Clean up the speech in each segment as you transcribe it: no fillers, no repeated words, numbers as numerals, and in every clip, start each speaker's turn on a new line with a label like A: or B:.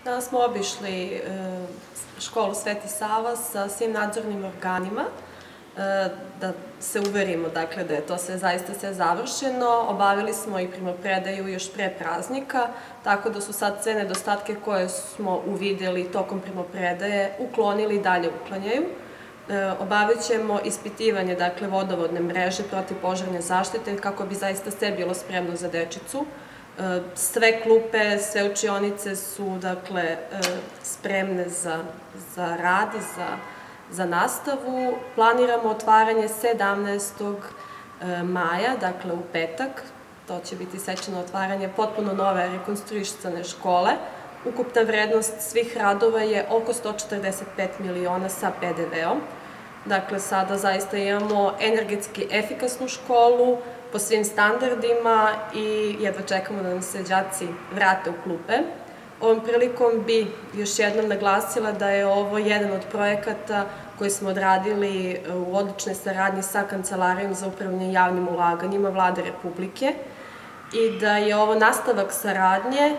A: Danas smo obišli školu Sveti Sava sa svim nadzornim organima, da se uverimo da je to zaista sve završeno. Obavili smo i primopredaju još pre praznika, tako da su sad sve nedostatke koje smo uvideli tokom primopredaje uklonili i dalje uklanjaju. Obavit ćemo ispitivanje vodovodne mreže protivpožarne zaštite kako bi zaista sve bilo spremno za dečicu. Sve klupe, sve učionice su spremne za rad i za nastavu. Planiramo otvaranje 17. maja, u petak. To će biti svečano otvaranje potpuno nove rekonstruisane škole. Ukupna vrednost svih radova je oko 145 miliona sa PDV-om. Sada zaista imamo energetski efikasnu školu po svim standardima i jedva čekamo da nam se đaci vrate u klupe. Ovom prilikom bi još jednom naglasila da je ovo jedan od projekata koji smo odradili u odličnoj saradnji sa Kancelarijom za upravljanje javnim ulaganjima Vlade Republike i da je ovo nastavak saradnje.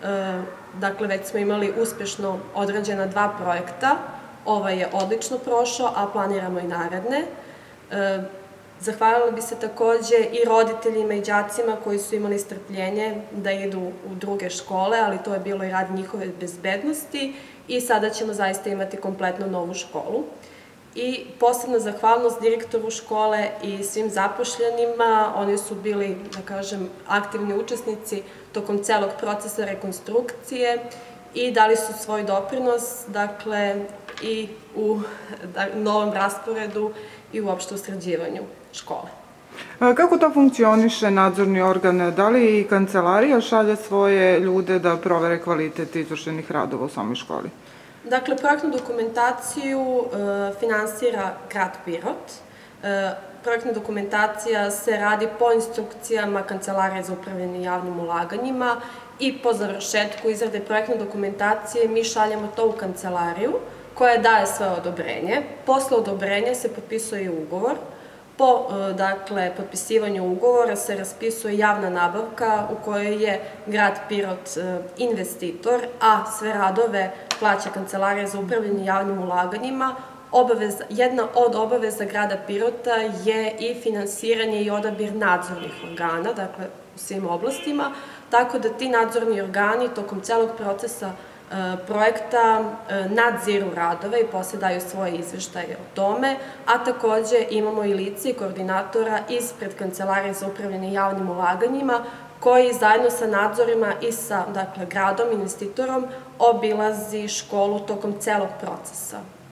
A: Već smo imali uspešno odrađena 2 projekta. Ovaj je odlično prošao, a planiramo i naredne. Zahvalila bi se takođe i roditeljima i đacima koji su imali strpljenje da idu u druge škole, ali to je bilo i rad njihove bezbednosti i sada ćemo zaista imati kompletno novu školu. I posebna zahvalnost direktoru škole i svim zapošljenima, oni su bili, da kažem, aktivni učesnici tokom celog procesa rekonstrukcije i dali su svoj doprinos, i u novom rasporedu i uopšte u sređivanju škole.
B: Kako to funkcioniše nadzorni organ? Da li i kancelarija šalje svoje ljude da provere kvalitet izvršenih radova u samoj školi?
A: Projektnu dokumentaciju finansira grad Pirot. Projektna dokumentacija se radi po instrukcijama Kancelarije za upravljanje javnim ulaganjima i po završetku izrade projektne dokumentacije mi šaljemo to u kancelariju koja daje svoje odobrenje. Posle odobrenja se potpisuje ugovor. Po potpisivanju ugovora se raspisuje javna nabavka u kojoj je grad Pirot investitor, a sve radove plaća Kancelarija za upravljanje javnim ulaganjima. Jedna od obaveza grada Pirota je i finansiranje i odabir nadzornih organa, u svim oblastima, tako da ti nadzorni organi tokom celog procesa projekta nadziru radove i posle daju svoje izveštaje o tome, a takođe imamo i lice i koordinatora ispred Kancelarije za upravljanje javnim ulaganjima koji zajedno sa nadzorima i sa gradom, investitorom, obilazi školu tokom celog procesa.